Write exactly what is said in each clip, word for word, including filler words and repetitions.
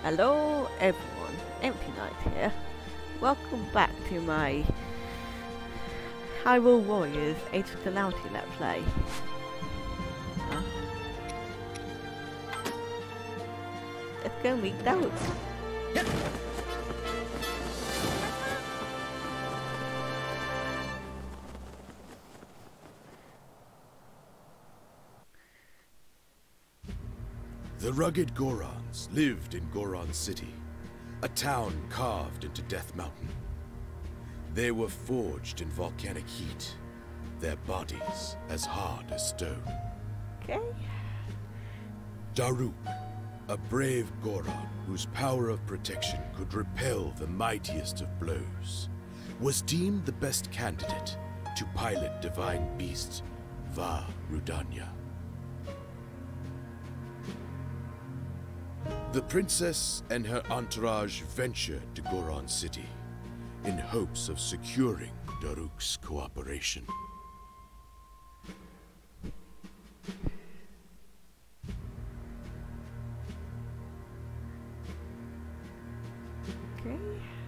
Hello everyone, Empty Knight here. Welcome back to my Hyrule Warriors Age of Calamity Let's Play. Huh? Let's go meet Daruk. Yep. The rugged Gorons lived in Goron City, a town carved into Death Mountain. They were forged in volcanic heat, their bodies as hard as stone. Okay. Daruk, a brave Goron whose power of protection could repel the mightiest of blows, was deemed the best candidate to pilot divine beast Va Rudania. The princess and her entourage ventured to Goron City in hopes of securing Daruk's cooperation. Okay.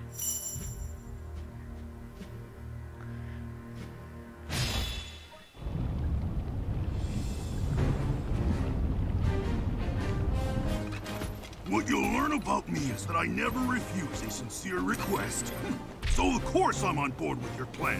What you'll learn about me is that I never refuse a sincere request. So of course I'm on board with your plan.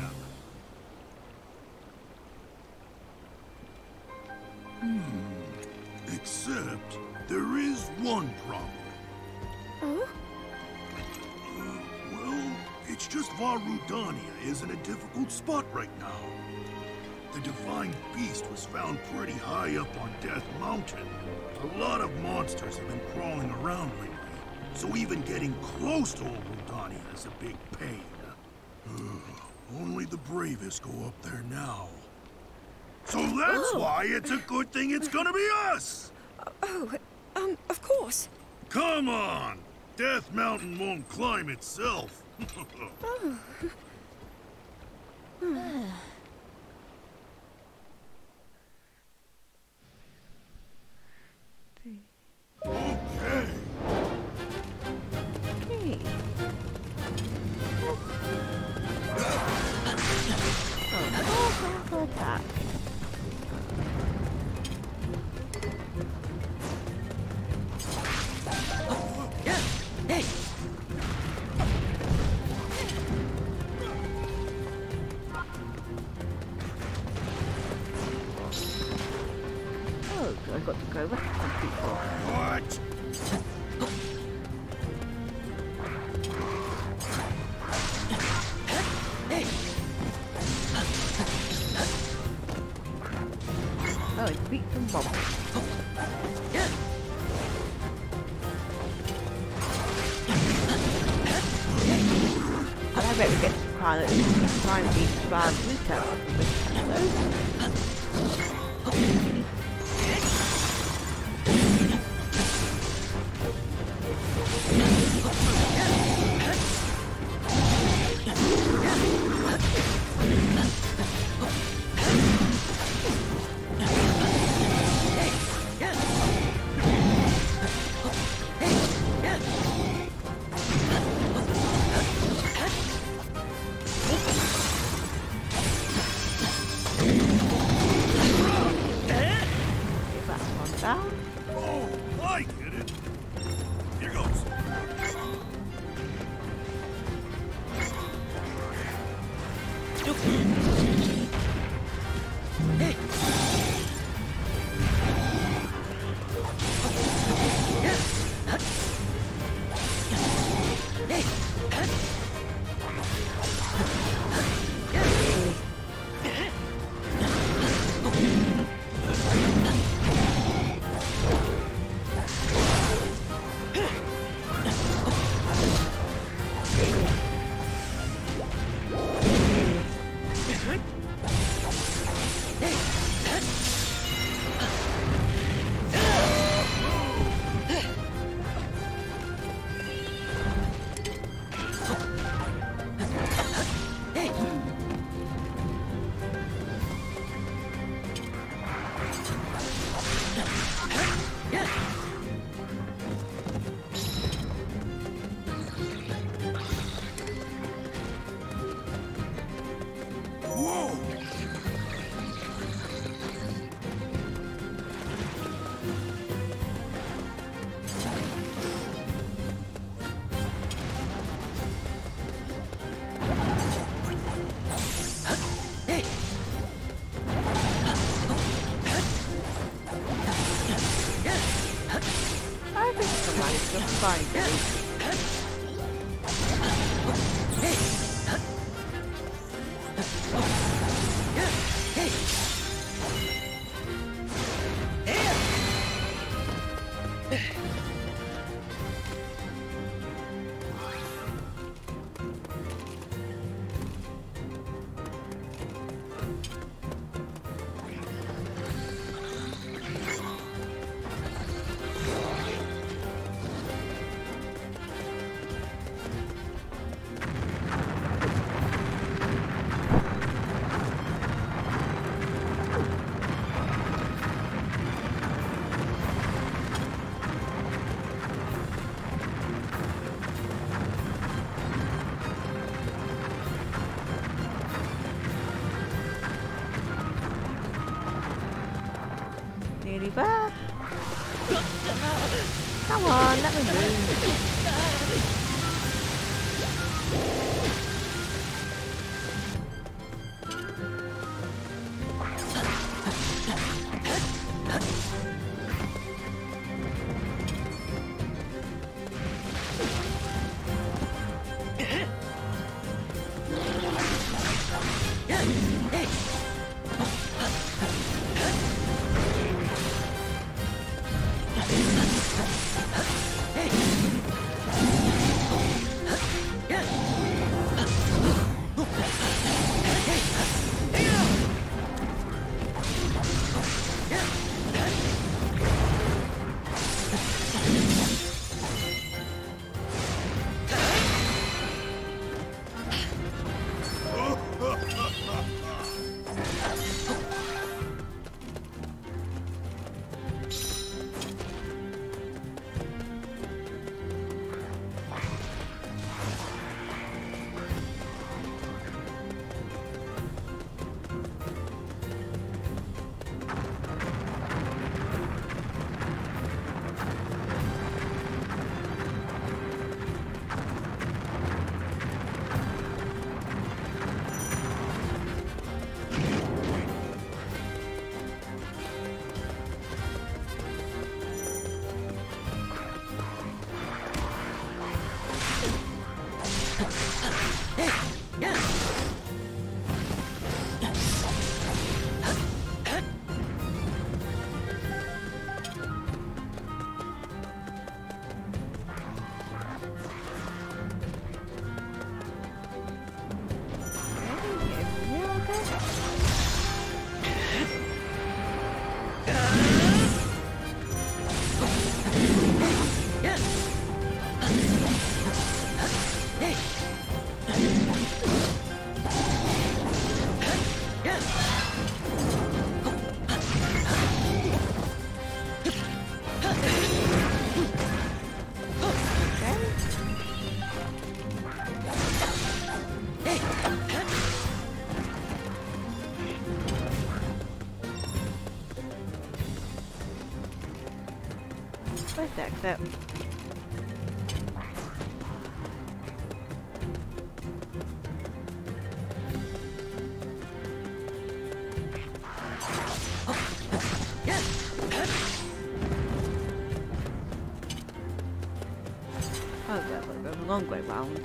Hmm. Except, there is one problem. Oh? Uh, well, it's just Va Rudania is in a difficult spot right now. The divine beast was found pretty high up on Death Mountain. A lot of monsters have been crawling around lately, so even getting close to old Rudania is a big pain. Only the bravest go up there now. So that's Oh. why it's a good thing it's gonna be us! Oh, um, of course. Come on! Death Mountain won't climb itself. Oh. Okay. Okay. Oh, powerful attack. Oh, I got to go back some people. What? Oh, it beat some bombs. And I bet we get to try and try and beat Van Rudania from this episode. Just fine. Nearly there. Come on, let me move. Where's the exit? Oh, that would have a long way round.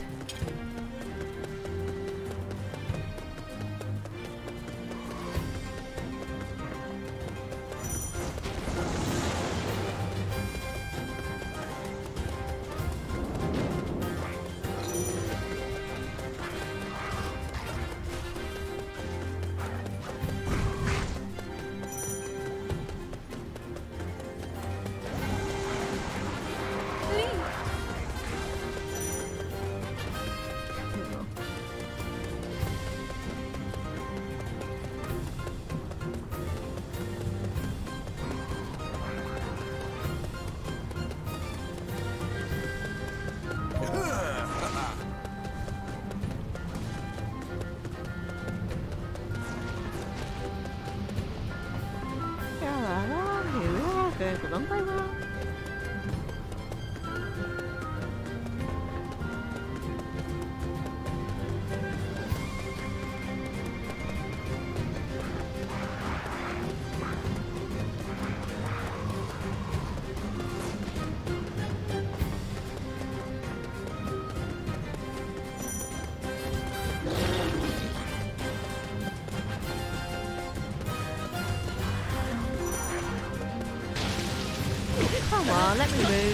let me move.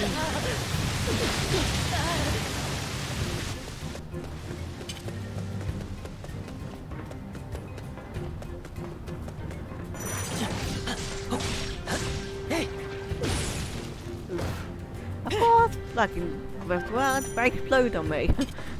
Of course, like in Breath of the Wild, they explode on me.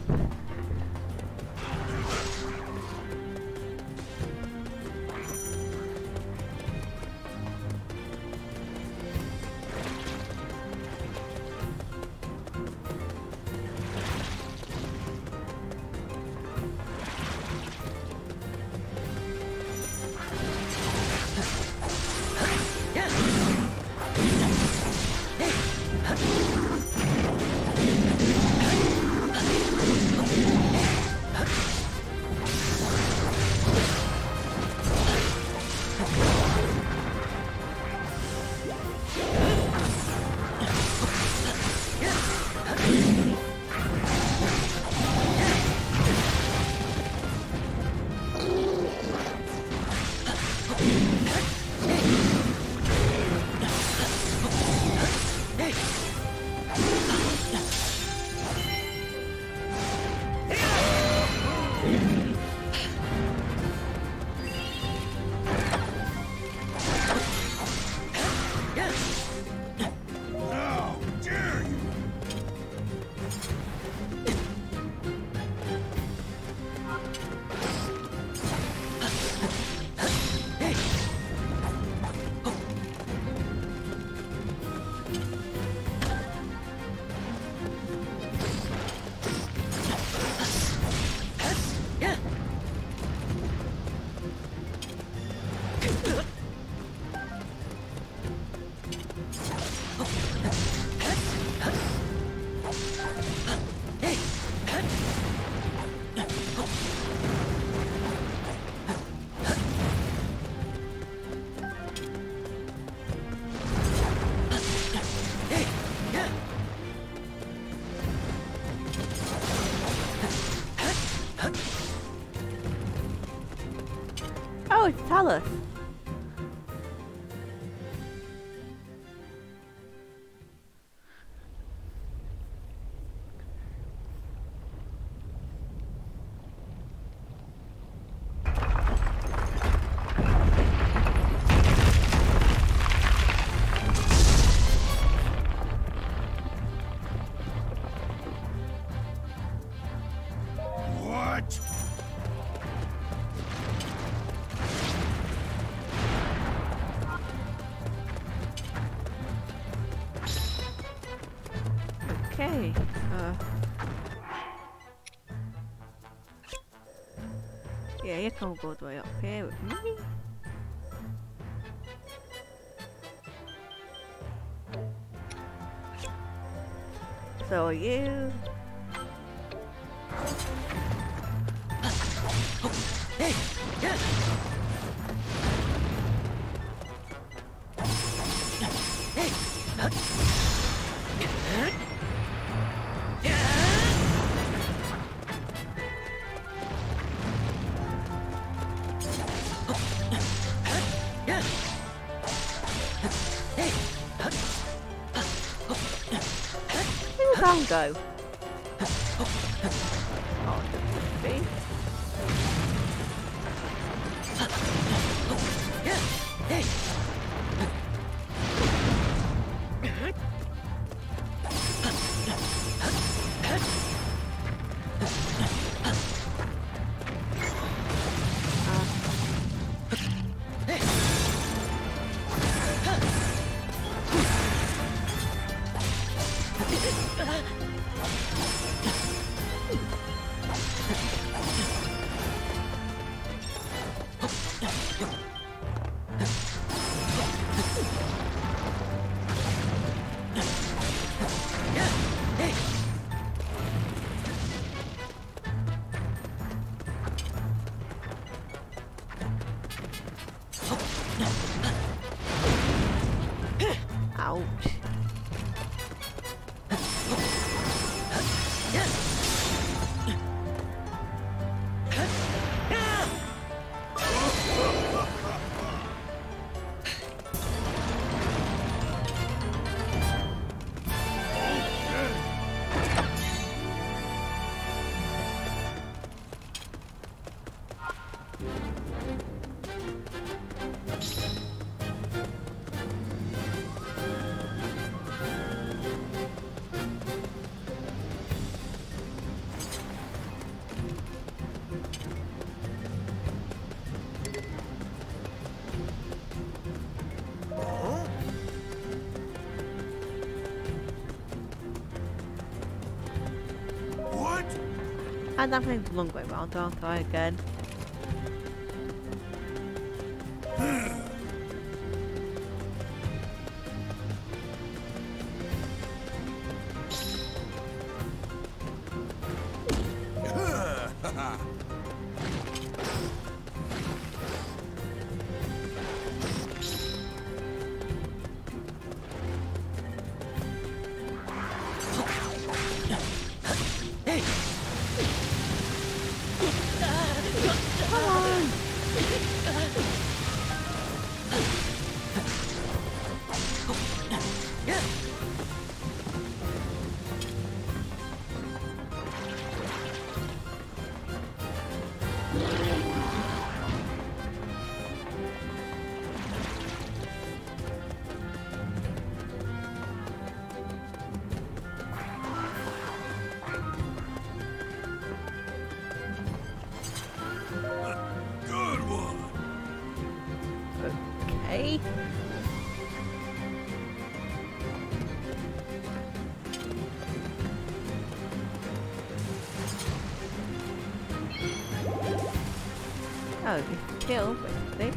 Oh, it's Talus. What? Okay. Uh. Yeah, you can't go all the way up here with me. So are you? Who can go? Oh, just be. And I'm playing the long way round, aren't I, again? Okay. Oh, you can kill, basically.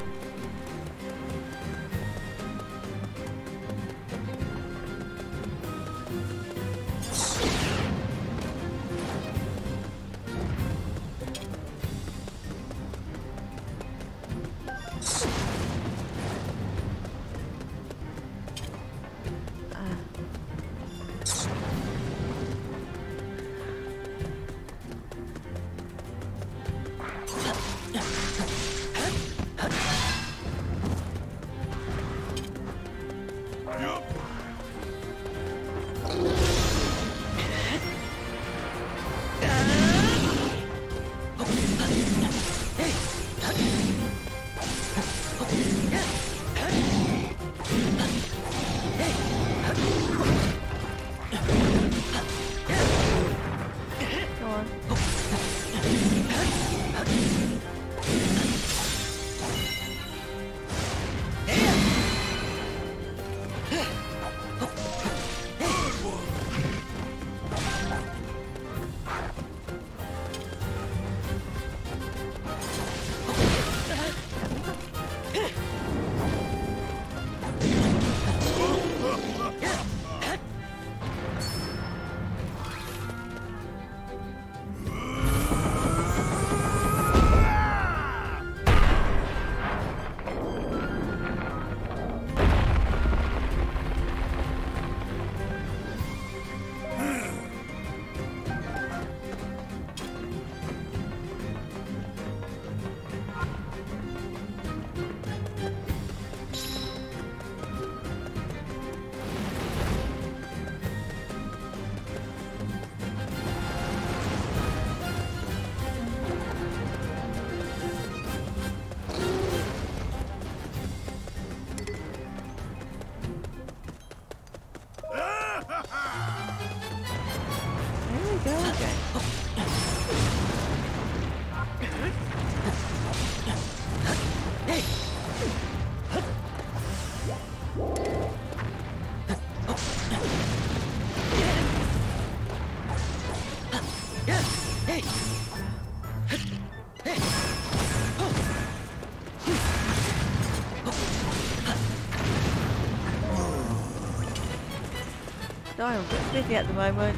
Sorry, I'm a bit busy at the moment.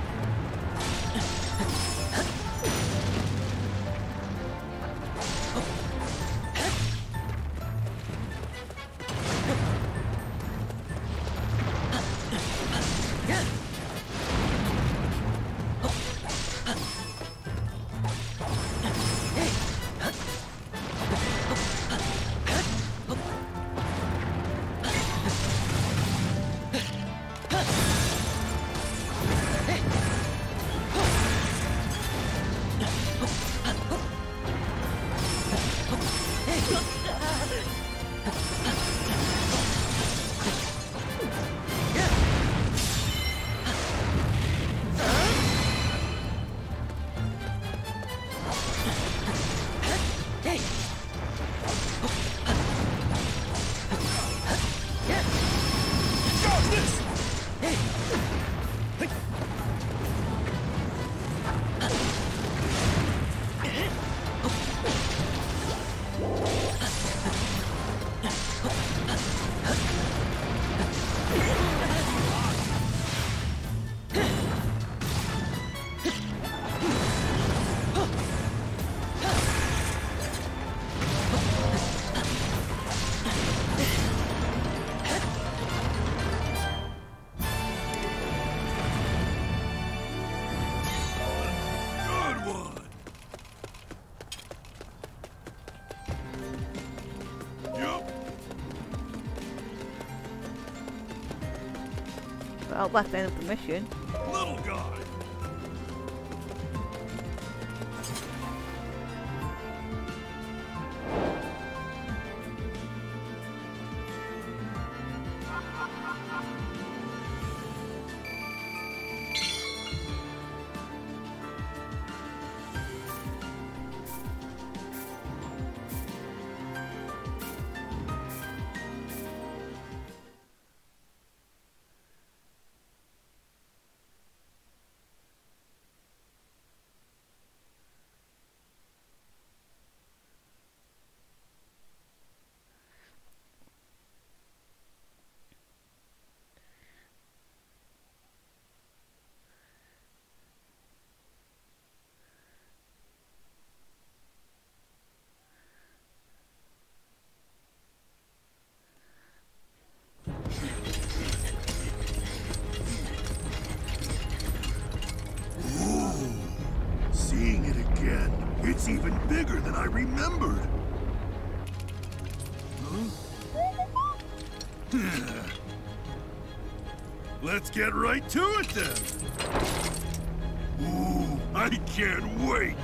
Well, that's the end of the mission. Little guy. Seeing it again, it's even bigger than I remembered. Huh? Let's get right to it then. Ooh, I can't wait.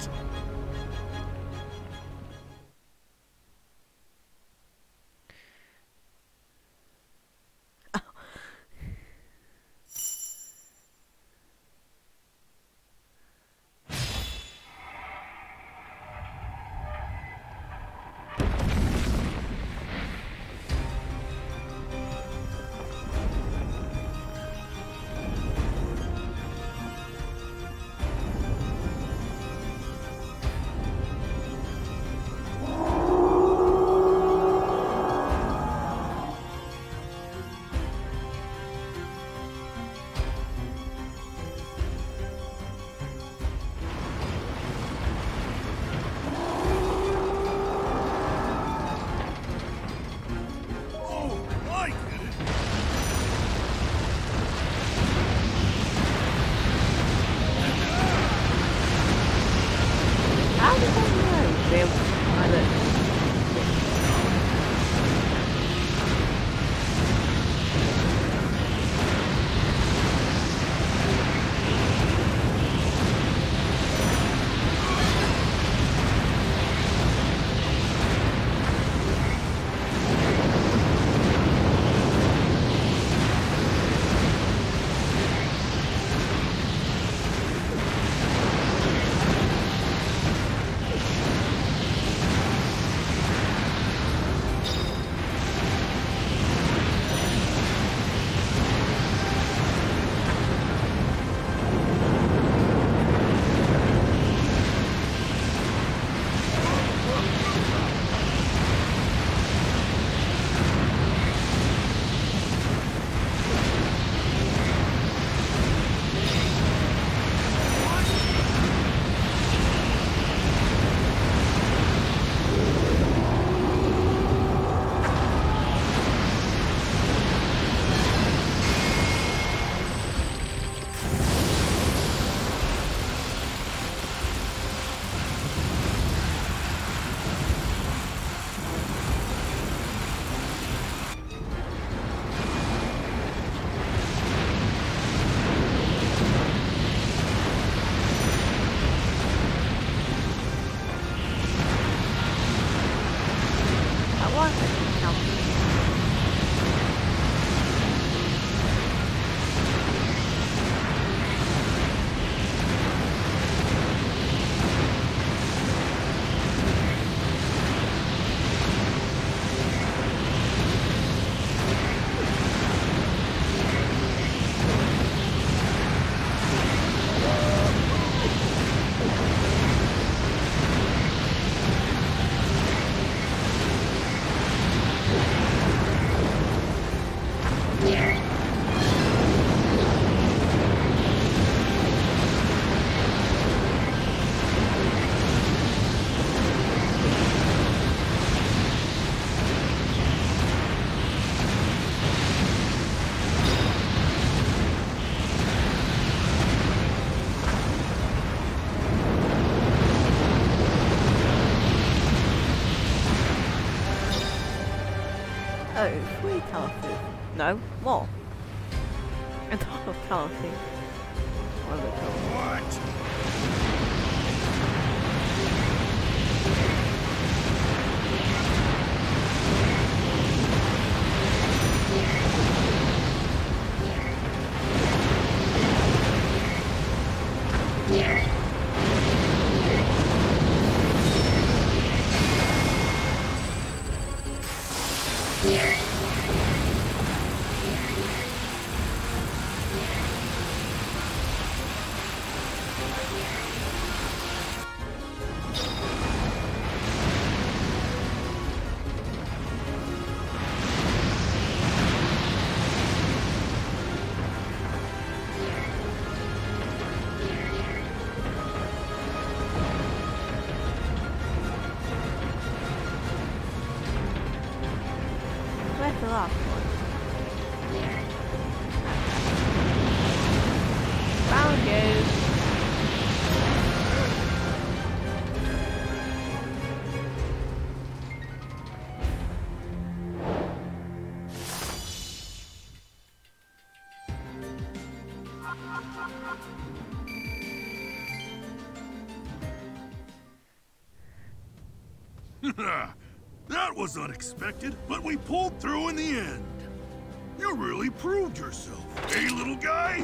Oh, three teleports. No, more. And Totality. Whatever it's called. What? Where's the last one? Found you! That was unexpected, but we pulled through in the end. You really proved yourself, eh, little guy?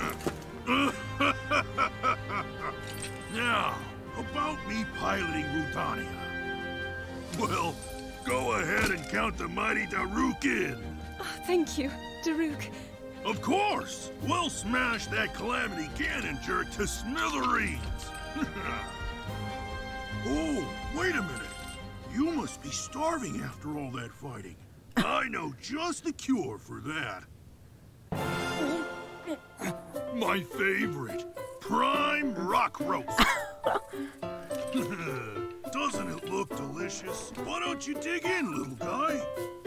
Now, about me piloting Rudania. Well, go ahead and count the mighty Daruk in. Oh, thank you, Daruk. Of course! We'll smash that Calamity cannon jerk to smithereens! Oh, wait a minute. You must be starving after all that fighting. I know just the cure for that. My favorite, prime rock roast. Doesn't it look delicious? Why don't you dig in, little guy?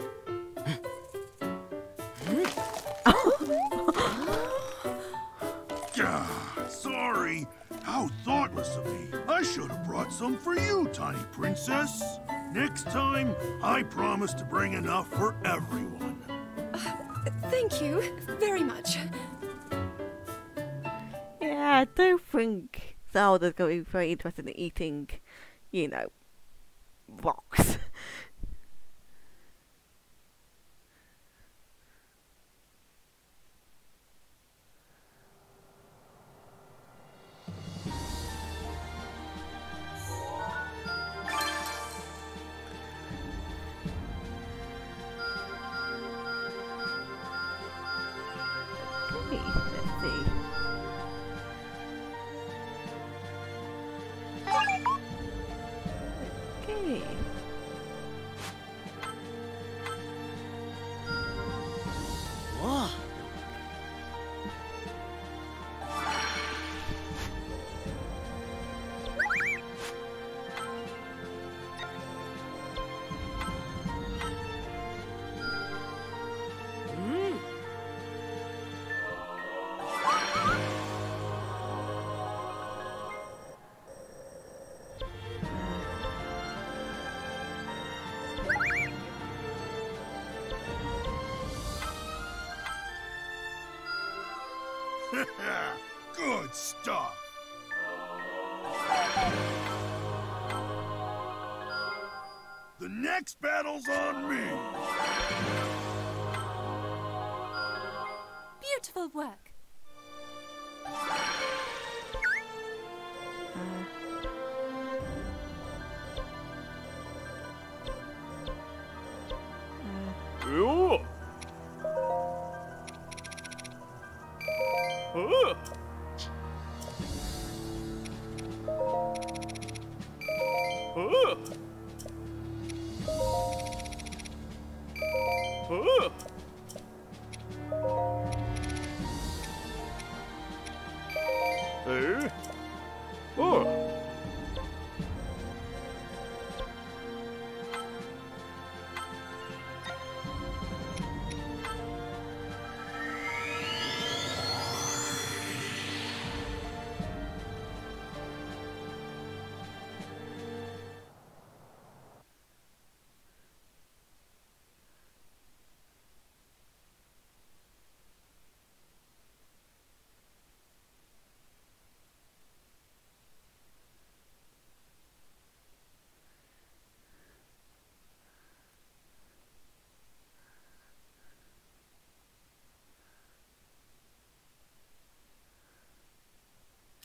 Ah, sorry. How thoughtless of me. I should have brought some for you, tiny princess. Next time, I promise to bring enough for everyone. Uh, thank you very much. Yeah, I don't think Zelda's going to be very interested in eating, you know, rocks. Okay, let's see. Okay. Whoa. Good stuff. The next battle's on me. Beautiful work. Ooh. Ooh. Ooh. Ooh. Hey. Oh.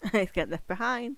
He's getting left behind.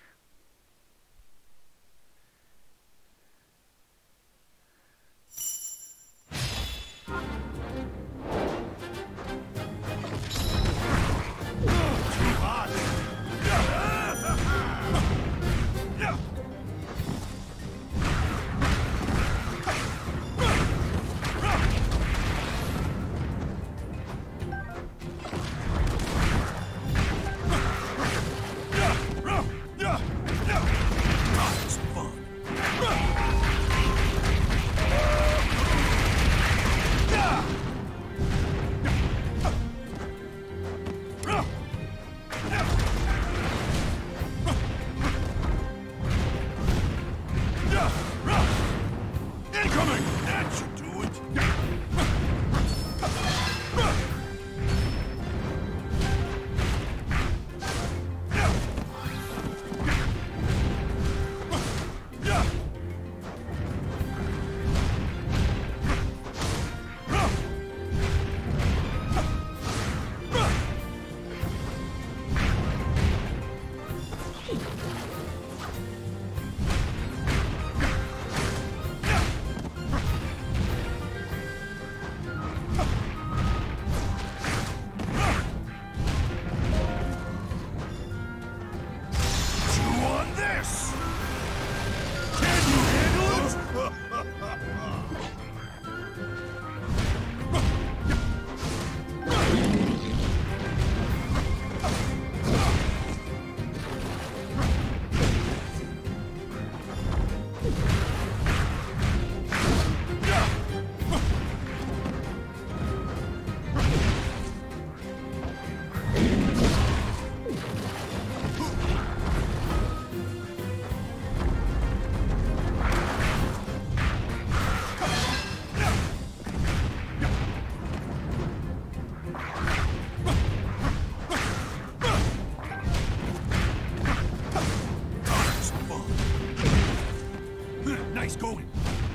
Nice going.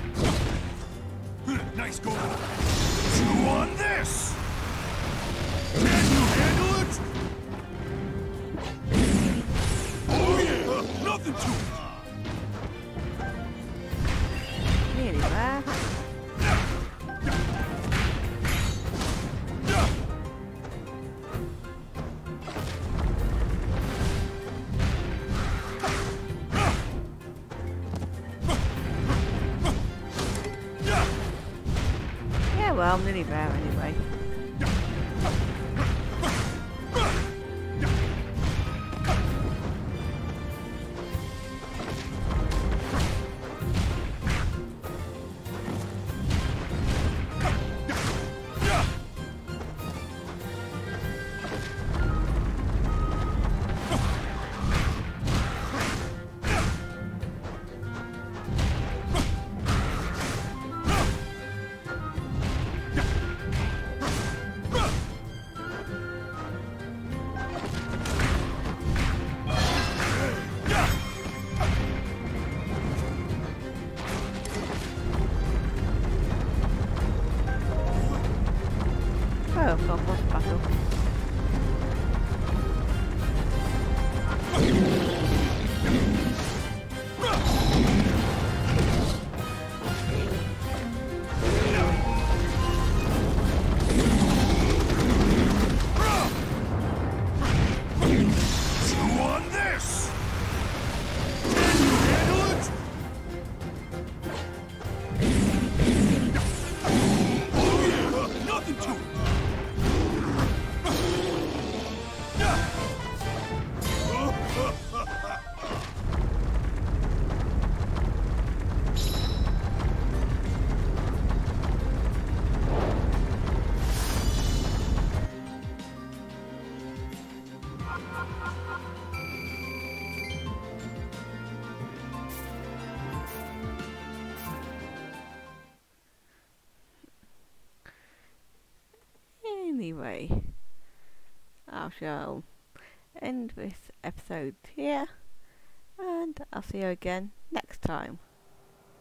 Nice going. Chew on this. Can you handle it? Oh yeah, nothing to it. Nearly there. Well, I'm nearly there anyway. Oh, got boss battle. Chew on this. Can you handle it? Oh yeah, nothing to it. Anyway, I shall end this episode here, and I'll see you again next time.